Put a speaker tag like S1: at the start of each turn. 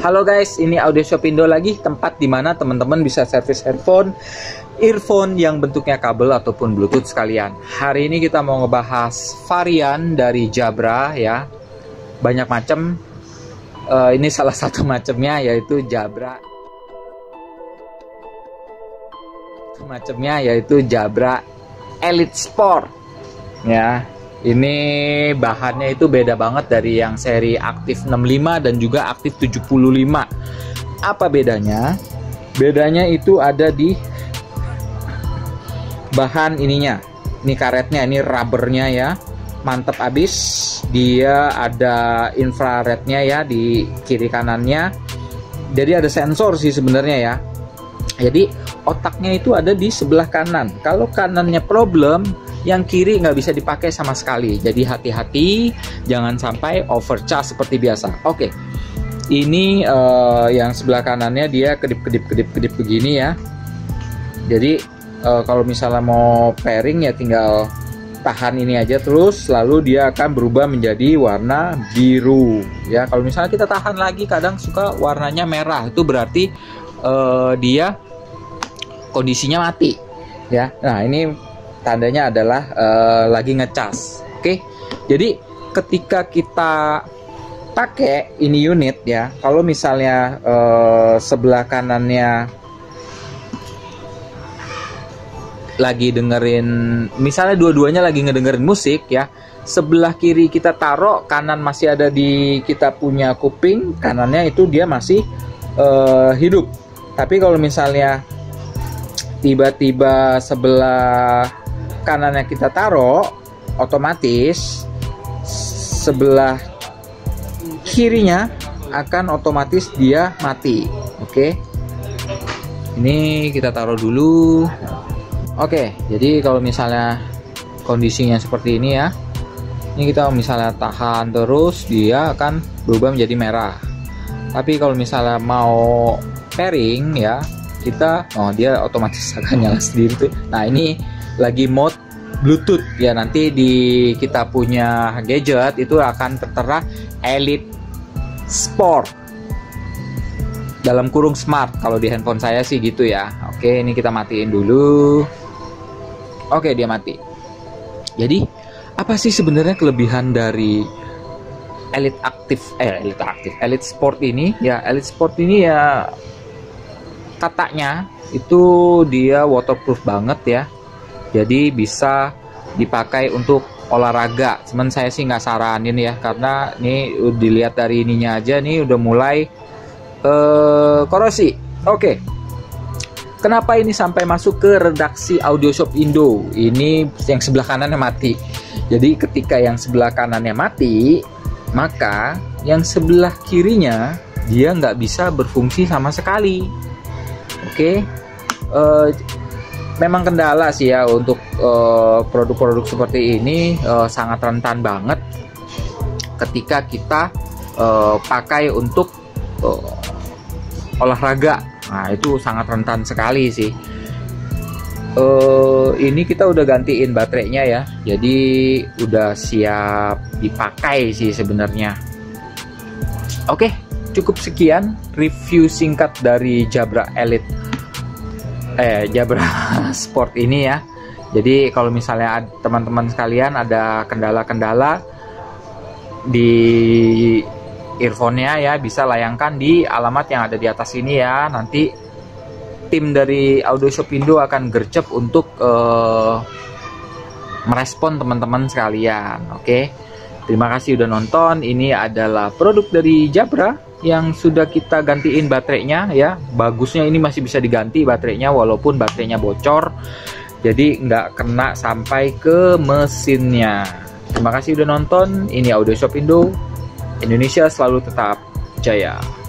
S1: Halo guys, ini Audio Shop Indo lagi, tempat dimana teman-teman bisa servis headphone, earphone yang bentuknya kabel ataupun bluetooth sekalian. Hari ini kita mau ngebahas varian dari Jabra ya, banyak macam. Ini salah satu macamnya yaitu Jabra. Jabra Elite Sport ya. Ini bahannya itu beda banget dari yang seri Aktif 65 dan juga Aktif 75. Apa bedanya? Bedanya itu ada di bahan ininya. Ini karetnya, ini rubbernya ya. Mantep abis. Dia ada infrarednya ya di kiri kanannya. Jadi ada sensor sih sebenarnya ya. Jadi otaknya itu ada di sebelah kanan. Kalau kanannya problem, yang kiri nggak bisa dipakai sama sekali. Jadi hati-hati, jangan sampai overcharge seperti biasa. Oke, ini yang sebelah kanannya dia kedip begini ya. Jadi kalau misalnya mau pairing ya tinggal tahan ini aja terus, lalu dia akan berubah menjadi warna biru ya. Kalau misalnya kita tahan lagi, kadang suka warnanya merah, itu berarti dia kondisinya mati ya. Nah, ini tandanya adalah lagi ngecas. Oke. Jadi ketika kita pakai ini unit ya, kalau misalnya sebelah kanannya lagi dengerin, misalnya dua-duanya lagi ngedengerin musik ya, sebelah kiri kita taruh, kanan masih ada di kita punya kuping, kanannya itu dia masih hidup. Tapi kalau misalnya tiba-tiba sebelah kanannya kita taruh, otomatis sebelah kirinya akan otomatis dia mati. Oke, ini kita taruh dulu. Oke, jadi kalau misalnya kondisinya seperti ini ya, ini kita misalnya tahan terus, dia akan berubah menjadi merah. Tapi kalau misalnya mau pairing ya, kita dia otomatis akan nyala sendiri tuh. Nah, ini lagi mode Bluetooth ya, nanti di kita punya gadget itu akan tertera Elite Sport dalam kurung smart, kalau di handphone saya sih gitu ya. Oke, ini kita matiin dulu. Oke, dia mati. Jadi apa sih sebenarnya kelebihan dari Elite Sport ini ya? Elite Sport ini ya, katanya itu dia waterproof banget ya. Jadi bisa dipakai untuk olahraga. Cuman saya sih nggak saranin ya, karena ini dilihat dari ininya aja nih udah mulai korosi. Oke. Kenapa ini sampai masuk ke redaksi Audio Shop Indo? Ini yang sebelah kanannya mati. Jadi ketika yang sebelah kanannya mati, maka yang sebelah kirinya dia nggak bisa berfungsi sama sekali. Oke. Memang kendala sih ya untuk produk-produk seperti ini, sangat rentan banget ketika kita pakai untuk olahraga. Nah, itu sangat rentan sekali sih. Ini kita udah gantiin baterainya ya, jadi udah siap dipakai sih sebenarnya. Oke, cukup sekian review singkat dari Jabra Sport ini ya. Jadi kalau misalnya teman-teman sekalian ada kendala-kendala di earphone-nya ya, bisa layangkan di alamat yang ada di atas ini ya. Nanti tim dari Audio Shop Indo akan gercep untuk merespon teman-teman sekalian. Oke. Terima kasih udah nonton. Ini adalah produk dari Jabra yang sudah kita gantiin baterainya ya. Bagusnya ini masih bisa diganti baterainya walaupun baterainya bocor, jadi nggak kena sampai ke mesinnya. Terima kasih udah nonton. Ini Audio Shop Indo. Indonesia selalu tetap jaya.